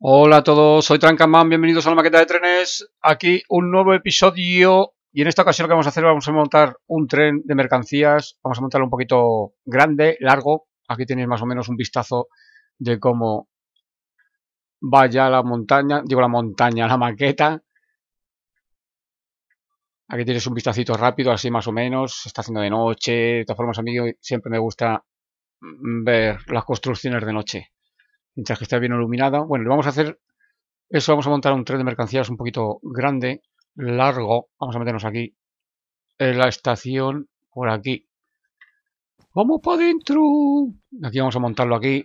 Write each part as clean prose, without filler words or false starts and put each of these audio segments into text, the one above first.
Hola a todos, soy Trancaman, bienvenidos a la maqueta de trenes. Aquí un nuevo episodio y en esta ocasión lo que vamos a hacer, vamos a montar un tren de mercancías. Vamos a montarlo un poquito grande, largo. Aquí tenéis más o menos un vistazo de cómo vaya la montaña, la maqueta. Aquí tienes un vistacito rápido, así más o menos. Se está haciendo de noche. De todas formas, a mí siempre me gusta ver las construcciones de noche, mientras que está bien iluminada. Bueno, le vamos a hacer eso, vamos a montar un tren de mercancías un poquito grande, largo. Vamos a meternos aquí en la estación, por aquí. ¡Vamos para adentro! Aquí vamos a montarlo aquí.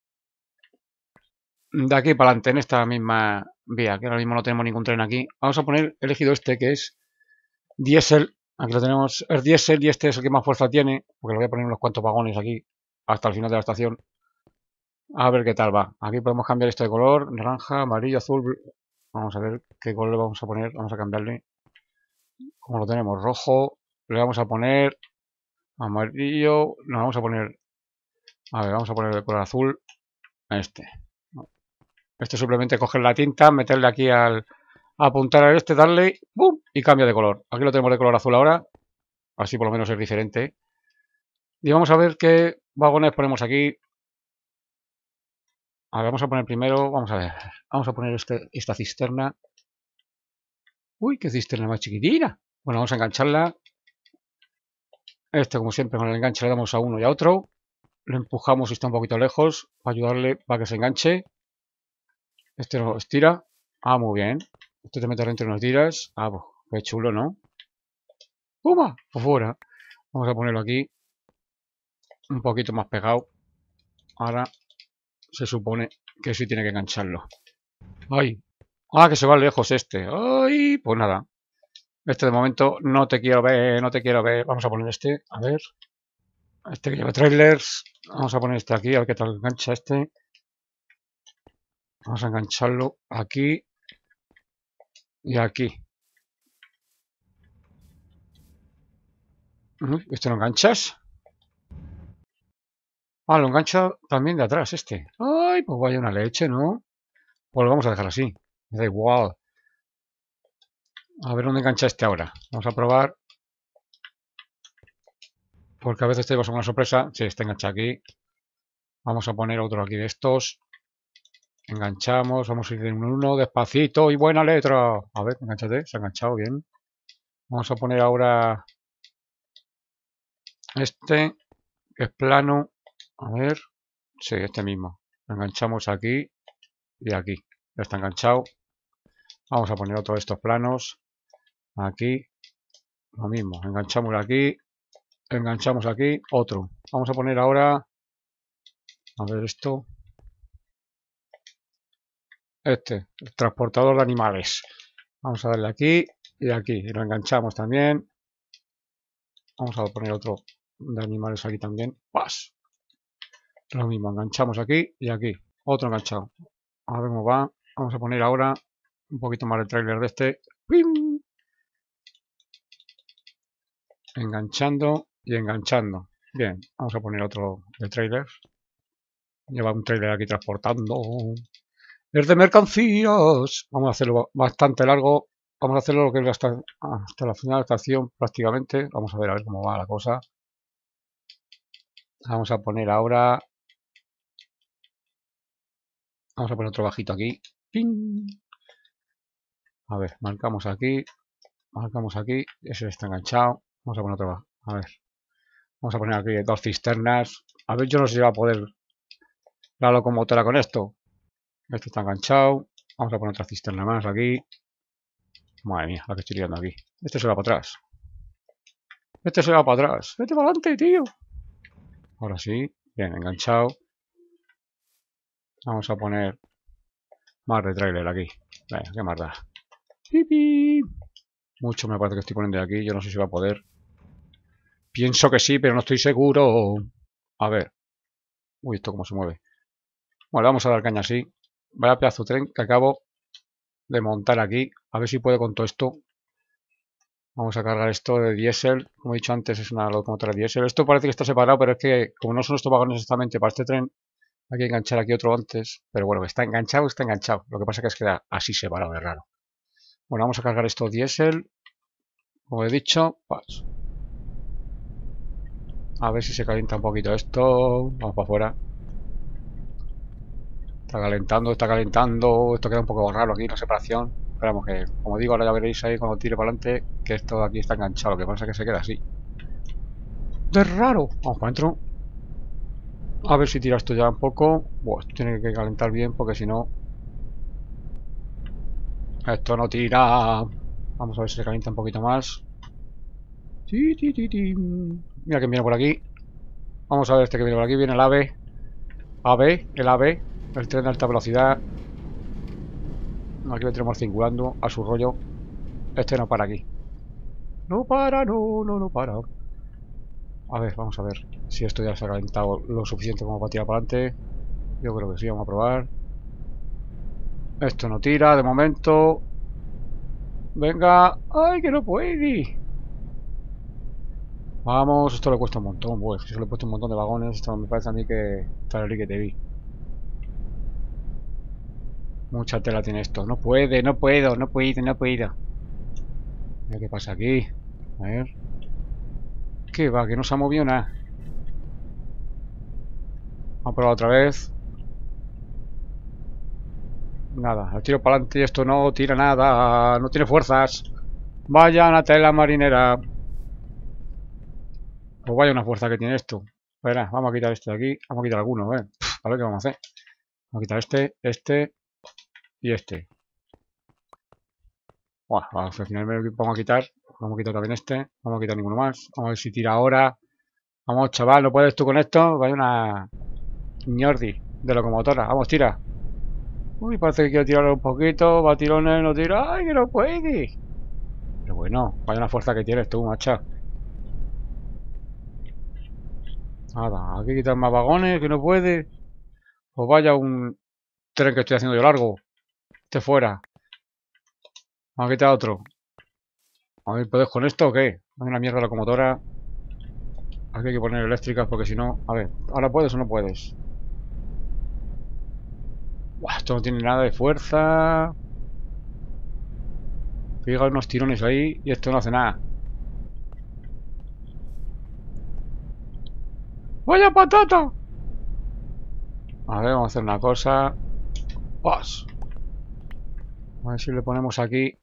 De aquí para adelante, en esta misma vía, que ahora mismo no tenemos ningún tren aquí. Vamos a poner elegido este, que es diésel. Aquí lo tenemos, es diésel y este es el que más fuerza tiene, porque le voy a poner unos cuantos vagones aquí, hasta el final de la estación. A ver qué tal va. Aquí podemos cambiar esto de color, naranja, amarillo, azul. Vamos a ver qué color le vamos a poner. Vamos a cambiarle. Como lo tenemos rojo, le vamos a poner amarillo, nos vamos a poner, a ver, vamos a poner el color azul a este. Este simplemente coger la tinta, meterle aquí al apuntar a este, darle, ¡pum! Y cambia de color. Aquí lo tenemos de color azul ahora, así por lo menos es diferente. Y vamos a ver qué vagones ponemos aquí. A ver, vamos a poner primero, vamos a ver, vamos a poner esta cisterna. Uy, qué cisterna más chiquitina. Bueno, vamos a engancharla. Este, como siempre, con el enganche le damos a uno y a otro. Lo empujamos y está un poquito lejos para ayudarle para que se enganche. Este lo estira. Ah, muy bien. Este te mete dentro y nos tiras. Ah, pues qué chulo, ¿no? ¡Puma! Por fuera. Vamos a ponerlo aquí. Un poquito más pegado. Ahora se supone que sí tiene que engancharlo. ¡Ay! Ah, que se va lejos este. ¡Ay! Pues nada. Este de momento no te quiero ver, no te quiero ver. Vamos a poner este. A ver. Este que lleva trailers. Vamos a poner este aquí. A ver qué tal engancha este. Vamos a engancharlo aquí. Y aquí. ¿Este lo enganchas? Ah, lo engancha también de atrás este. Ay, pues vaya una leche, ¿no? Pues lo vamos a dejar así. Me da igual. A ver dónde engancha este ahora. Vamos a probar. Porque a veces tenemos una sorpresa. Sí, está enganchado aquí. Vamos a poner otro aquí de estos. Enganchamos. Vamos a ir de uno en uno. Despacito y buena letra. A ver, enganchate. Se ha enganchado bien. Vamos a poner ahora este, que es plano. A ver. Sí, este mismo. Lo enganchamos aquí y aquí. Ya está enganchado. Vamos a poner otro de estos planos. Aquí. Lo mismo. Enganchamos aquí. Enganchamos aquí. Otro. Vamos a poner ahora. A ver esto. Este. El transportador de animales. Vamos a darle aquí y aquí. Y lo enganchamos también. Vamos a poner otro de animales aquí también. ¡Pas! Lo mismo. Enganchamos aquí y aquí. Otro enganchado. A ver cómo va. Vamos a poner ahora un poquito más de trailer de este. ¡Pim! Enganchando y enganchando. Bien, vamos a poner otro de trailer. Lleva un trailer aquí transportando. Es de mercancías. Vamos a hacerlo bastante largo. Vamos a hacerlo lo que es hasta la final de la estación prácticamente. Vamos a ver cómo va la cosa. Vamos a poner ahora. Vamos a poner otro bajito aquí. ¡Ping! A ver, marcamos aquí. Marcamos aquí. Ese está enganchado. Vamos a poner otro. A ver. Vamos a poner aquí dos cisternas. A ver, yo no sé si va a poder la locomotora con esto. Este está enganchado. Vamos a poner otra cisterna más aquí. Madre mía, la que estoy liando aquí. Este se va para atrás. Este se va para atrás. Vete para adelante, tío. Ahora sí. Bien, enganchado. Vamos a poner más de trailer aquí. Venga, qué más da. ¡Pipi! Mucho me parece que estoy poniendo de aquí. Yo no sé si va a poder. Pienso que sí, pero no estoy seguro. A ver. Uy, esto cómo se mueve. Bueno, vamos a dar caña así. Vaya pedazo de tren que acabo de montar aquí. A ver si puedo con todo esto. Vamos a cargar esto de diésel. Como he dicho antes, es una locomotora diésel. Esto parece que está separado, pero es que como no son estos vagones exactamente para este tren, Hay que enganchar aquí otro antes. Pero bueno, está enganchado, está enganchado. Lo que pasa que es que queda así separado, es raro. Bueno, vamos a cargar esto diésel. Como he dicho, pues, a ver si se calienta un poquito esto. Vamos para afuera. Está calentando, está calentando. Esto queda un poco raro aquí, la separación. Esperamos que, como digo, ahora ya veréis ahí cuando tire para adelante que esto de aquí está enganchado. Lo que pasa es que se queda así. ¡Es raro! Vamos para adentro. A ver si tira esto ya un poco. Bueno, esto tiene que calentar bien porque si no... Esto no tira. Vamos a ver si se calienta un poquito más. Mira que viene por aquí. Vamos a ver este que viene por aquí. Viene el AVE. El AVE. El tren de alta velocidad. Aquí lo tenemos circulando a su rollo. Este no para aquí. No para, no para. A ver, vamos a ver si esto ya se ha calentado lo suficiente como para tirar para adelante. Yo creo que sí, vamos a probar. Esto no tira de momento. Venga. ¡Ay, que no puede! Vamos, esto le cuesta un montón. Bueno, si le he puesto un montón de vagones. Esto me parece a mí que está el que te vi. Mucha tela tiene esto. No puede, no puedo. Mira qué pasa aquí. A ver. ¿Qué va? Que no se ha movido nada. Vamos a probar otra vez. Nada, el tiro para adelante y esto no tira nada. No tiene fuerzas. Vaya una tela marinera. Pues vaya una fuerza que tiene esto. Espera, vamos a quitar este de aquí. Vamos a quitar alguno, a ver qué vamos a hacer. Vamos a quitar este y este. Bueno, al final me pongo a quitar. Vamos a quitar también este. Vamos a quitar ninguno más. Vamos a ver si tira ahora. Vamos, chaval, ¿no puedes tú con esto? Vaya una ñordi de locomotora. Vamos, tira. Uy, parece que quiero tirarlo un poquito. Va a tirones, no tira. ¡Ay, que no puede! Pero bueno, vaya una fuerza que tienes tú, macha. Nada, hay que quitar más vagones, que no puede. Pues vaya un tren que estoy haciendo yo largo. Esté fuera. Vamos a quitar otro. A ver, ¿puedes con esto o qué? Hay una mierda la locomotora. Aquí hay que poner eléctricas porque si no... A ver, ¿ahora puedes o no puedes? Buah, esto no tiene nada de fuerza. Pega unos tirones ahí y esto no hace nada. ¡Vaya patata! A ver, vamos a hacer una cosa. ¡Pas! A ver si le ponemos aquí.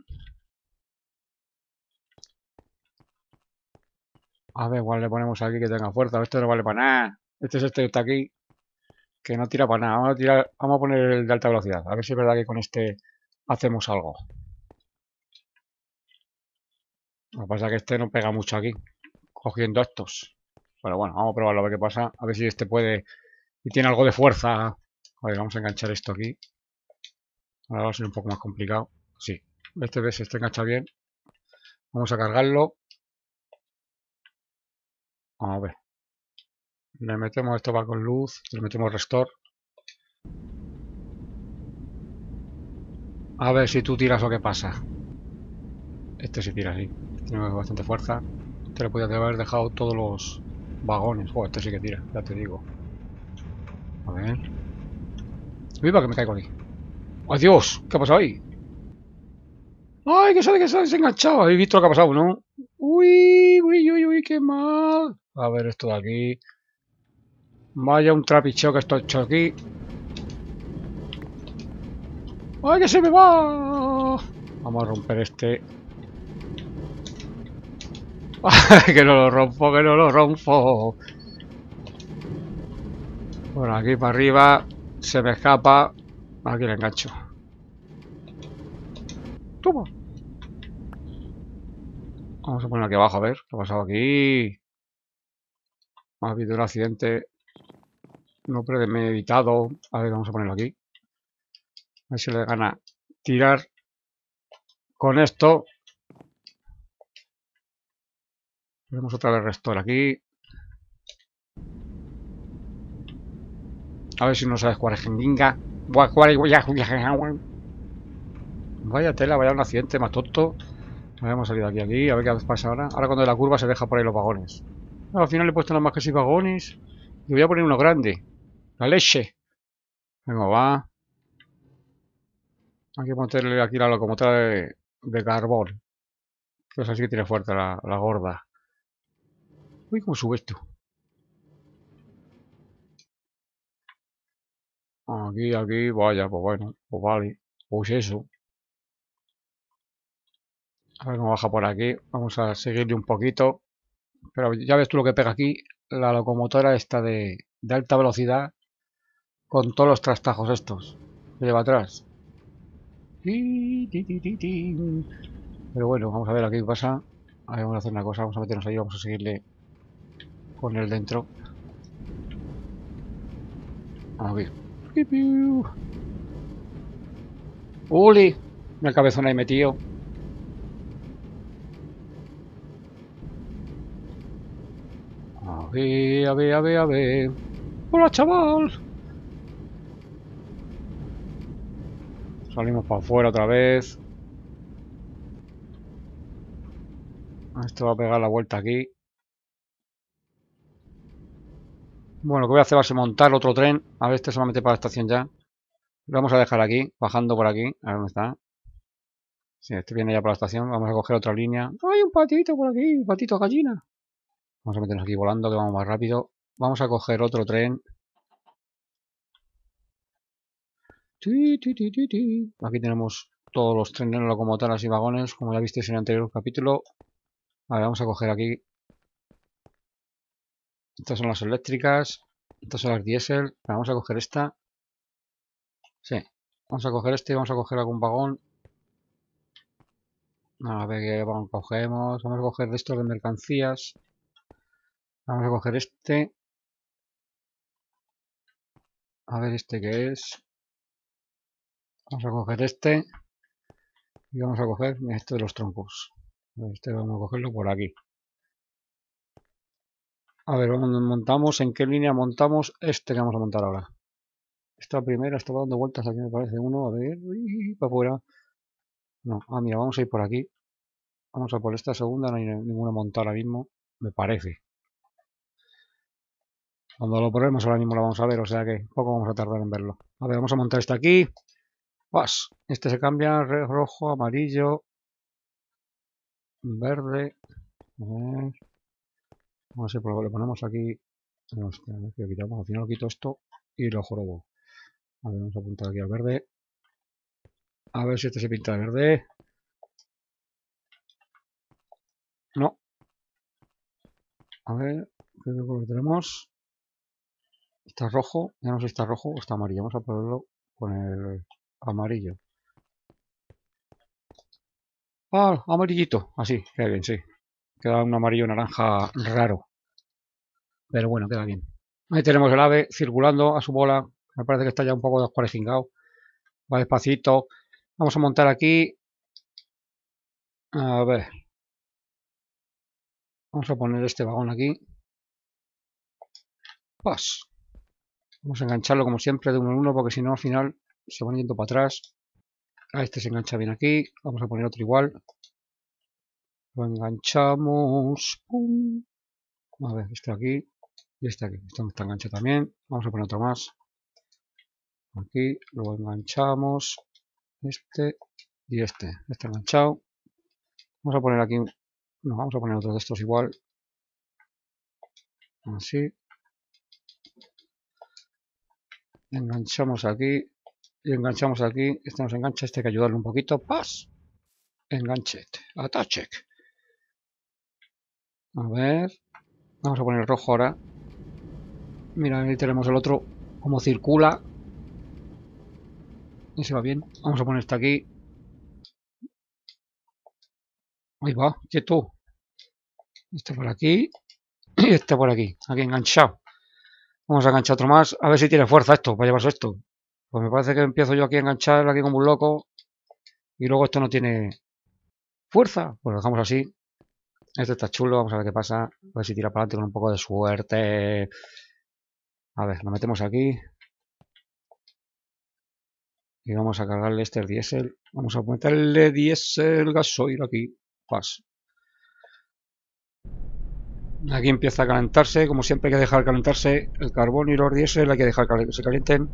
A ver, igual le ponemos aquí que tenga fuerza. Esto no vale para nada. Este es este que está aquí. Que no tira para nada. Vamos a poner el de alta velocidad. A ver si es verdad que con este hacemos algo. Lo que pasa es que este no pega mucho aquí. Cogiendo estos. Pero bueno, vamos a probarlo a ver qué pasa. A ver si este puede. Y tiene algo de fuerza. A ver, vamos a enganchar esto aquí. Ahora va a ser un poco más complicado. Sí. Este ves, este engancha bien. Vamos a cargarlo. A ver. Le metemos esto va con luz. Le metemos restore. A ver si tú tiras o qué pasa. Este sí tira, sí. Tiene bastante fuerza. Este le podía haber dejado todos los vagones. Joder, este sí que tira, ya te digo. A ver. ¡Viva que me caigo aquí! ¡Adiós! ¿Qué ha pasado ahí? ¡Ay, que sale, se ha enganchado! ¿Habéis visto lo que ha pasado, no? ¡Uy, qué mal! A ver esto de aquí. Vaya un trapicheo que estoy hecho aquí. ¡Ay, que se me va! Vamos a romper este. Que no lo rompo. Bueno, aquí para arriba se me escapa. Aquí le engancho. Toma. Vamos a poner aquí abajo a ver qué ha pasado aquí. Ha habido un accidente no premeditado. A ver, vamos a ponerlo aquí. A ver si le gana tirar con esto. Ponemos otra vez restore aquí. A ver si no sabes cuál es Genginga. Vaya tela, vaya un accidente más tonto. Hemos salido aquí. A ver qué pasa ahora. Ahora cuando la curva se deja por ahí los vagones. Al final le he puesto nada más que 6 vagones. Y voy a poner uno grande. La leche. Venga, va. Hay que meterle aquí la locomotora de carbón. Que esa sí que tiene fuerte la gorda. Uy, ¿cómo sube esto? Aquí, vaya, pues bueno, pues vale. Pues eso. A ver cómo baja por aquí. Vamos a seguirle un poquito. Pero ya ves tú lo que pega aquí. La locomotora está de alta velocidad. Con todos los trastajos estos. Que lleva atrás. Pero bueno, vamos a ver aquí qué pasa. A ver, vamos a hacer una cosa. Vamos a meternos ahí. Vamos a seguirle con él dentro. Aquí. ¡Uli! Una cabezona ahí metido. A ver. ¡Hola, chaval! Salimos para afuera otra vez. Esto va a pegar la vuelta aquí. Bueno, lo que voy a hacer va a ser montar otro tren. A ver, este solamente para la estación ya. Lo vamos a dejar aquí, bajando por aquí. A ver dónde está. Sí, este viene ya para la estación. Vamos a coger otra línea. ¡Hay un patito por aquí! ¡Un patito gallina! Vamos a meternos aquí volando, que vamos más rápido. Vamos a coger otro tren. Aquí tenemos todos los trenes, locomotoras y vagones, como ya visteis en el anterior capítulo. A ver, vamos a coger aquí. Estas son las eléctricas. Estas son las diésel. Vamos a coger esta. Sí. Vamos a coger este y vamos a coger algún vagón. A ver qué vagón cogemos. Vamos a coger de estos de mercancías. Vamos a coger este. A ver este qué es. Vamos a coger este. Y vamos a coger este de los troncos. Este vamos a cogerlo por aquí. A ver, ¿dónde montamos? ¿En qué línea montamos este que vamos a montar ahora? Esta primera está dando vueltas aquí, me parece uno. A ver, para afuera. No, mira, vamos a ir por aquí. Vamos a por esta segunda, no hay ninguna montada ahora mismo, me parece. Cuando lo probemos ahora mismo lo vamos a ver, o sea que poco vamos a tardar en verlo. A ver, vamos a montar este aquí. ¡Pas! Este se cambia, rojo, amarillo, verde. A ver. Vamos a ver, lo ponemos aquí. Hostia, a ver qué quitamos. Al final lo quito esto y lo jorobo. A ver, vamos a apuntar aquí al verde. A ver si este se pinta de verde. No. A ver, ¿qué color tenemos? Está rojo. Ya no sé si está rojo o está amarillo. Vamos a ponerlo con el amarillo. Ah, amarillito. Así, queda bien, sí. Queda un amarillo naranja raro. Pero bueno, queda bien. Ahí tenemos el ave circulando a su bola. Me parece que está ya un poco descuarejingado. Va despacito. Vamos a montar aquí. A ver. Vamos a poner este vagón aquí. Pas. Vamos a engancharlo como siempre de uno en uno porque si no al final se van yendo para atrás. A este se engancha bien aquí. Vamos a poner otro igual. Lo enganchamos. ¡Pum! A ver, este aquí. Y este aquí. Este está enganchado también. Vamos a poner otro más. Aquí lo enganchamos. Este y este. Este enganchado. Vamos a poner aquí. No, vamos a poner otro de estos igual. Así. Enganchamos aquí. Y enganchamos aquí. Este nos engancha. Este hay que ayudarle un poquito. ¡Pas! Enganchet. Attached. A ver. Vamos a poner el rojo ahora. Mira, ahí tenemos el otro. Como circula. Ese va bien. Vamos a poner este aquí. Ahí va. Quieto. Este por aquí. Y este por aquí. Aquí enganchado. Vamos a enganchar otro más. A ver si tiene fuerza esto para llevarse esto. Pues me parece que empiezo yo aquí a enganchar aquí como un loco. Y luego esto no tiene fuerza. Pues lo dejamos así. Este está chulo. Vamos a ver qué pasa. A ver si tira para adelante con un poco de suerte. A ver, lo metemos aquí. Y vamos a cargarle este diésel. Vamos a meterle diésel gasoil aquí. Pas. Aquí empieza a calentarse. Como siempre hay que dejar calentarse el carbón y los diésel. Hay que dejar que se calienten.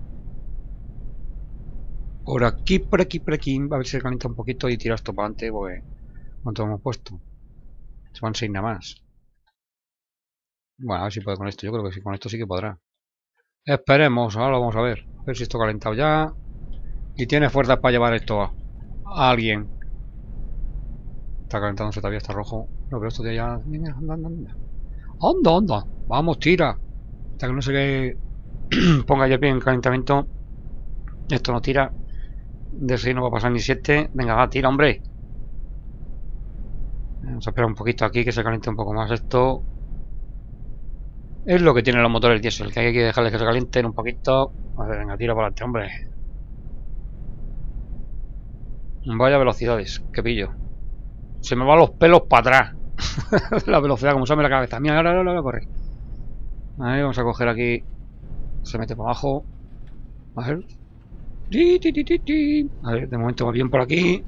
Por aquí, por aquí, por aquí. A ver si se calienta un poquito y tira esto para adelante. Pues, ¿cuánto hemos puesto? Se van 6 nada más. Bueno, a ver si puede con esto. Yo creo que sí, con esto sí que podrá. Esperemos, ahora lo vamos a ver. A ver si esto ha calentado ya. Y tiene fuerzas para llevar esto a alguien. Está calentándose todavía, está rojo. No, pero esto ya... Anda, anda, anda. Anda, anda. Vamos, tira. Hasta que no se ponga ya bien el calentamiento. Esto no tira. De 6 no va a pasar ni 7. Venga, va, tira, hombre. Vamos a esperar un poquito aquí que se caliente un poco más esto. Es lo que tienen los motores diésel, que hay que dejarles que se calienten un poquito. A ver, venga, tira para adelante, hombre. Vaya velocidades, que pillo. Se me van los pelos para atrás. La velocidad, como se me la cabeza. Mira, ahora corre. A ver, vamos a coger aquí. Se mete para abajo. A ver. A ver, de momento va bien por aquí.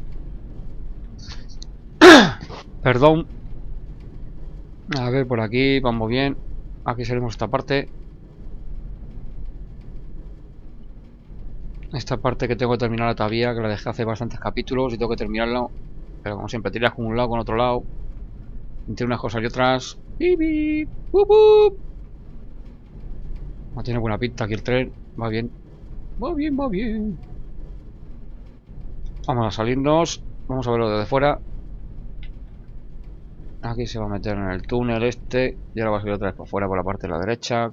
Perdón. A ver, por aquí vamos bien. Aquí salimos esta parte. Esta parte que tengo que terminar todavía, que la dejé hace bastantes capítulos y tengo que terminarla. Pero como siempre, tiras con un lado, con otro lado. Entre unas cosas y otras. No tiene buena pinta aquí el tren. Va bien. Va bien, va bien. Vamos a salirnos. Vamos a verlo desde fuera. Aquí se va a meter en el túnel este. Y ahora va a salir otra vez por fuera por la parte de la derecha.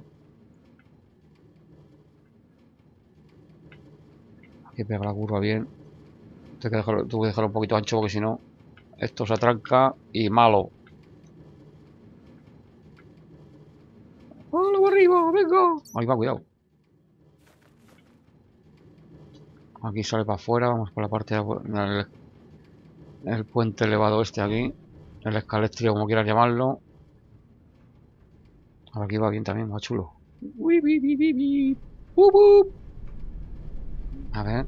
Aquí pega la curva bien. Tengo que dejarlo un poquito ancho porque si no, esto se atranca y malo. ¡Hola, arriba! ¡Venga! Ahí va, cuidado. Aquí sale para afuera. Vamos por la parte de el puente elevado este aquí. El escalestrio, como quieras llamarlo. Ahora aquí va bien también, va chulo. A ver.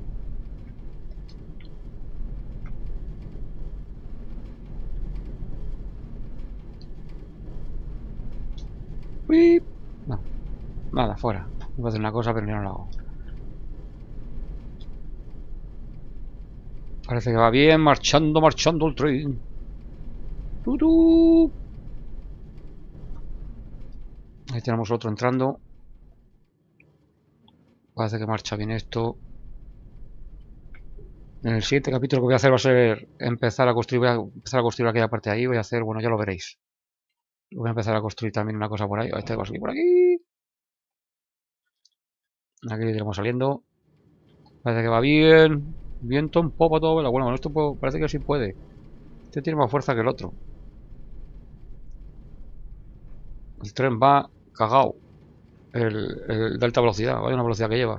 No, nada, fuera. Voy a hacer una cosa, pero yo no lo hago. Parece que va bien, marchando el tren. Ahí tenemos otro entrando. Parece que marcha bien esto. En el siguiente capítulo que voy a hacer va a ser empezar a construir aquella parte de ahí. Voy a hacer, bueno, ya lo veréis. Voy a empezar a construir también una cosa por ahí. Este va a salir por aquí. Aquí iremos saliendo. Parece que va bien. Viento en popa todo. Bueno, esto parece que sí puede. Este tiene más fuerza que el otro. El tren va cagao. El de alta velocidad. Vaya una velocidad que lleva.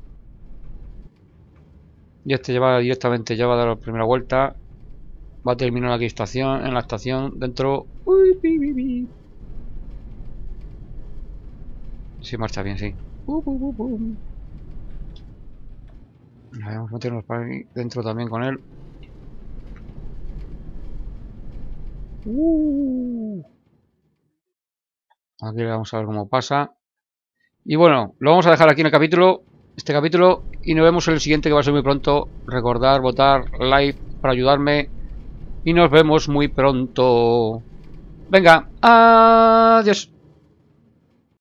Y este lleva directamente, ya va a dar la primera vuelta. Va a terminar aquí en la estación dentro. Sí, marcha bien, sí. Vamos a meternos para aquí dentro también con él. Aquí le vamos a ver cómo pasa. Y bueno, lo vamos a dejar aquí en el capítulo. Este capítulo. Y nos vemos en el siguiente, que va a ser muy pronto. Recordar, votar, like para ayudarme. Y nos vemos muy pronto. Venga, adiós.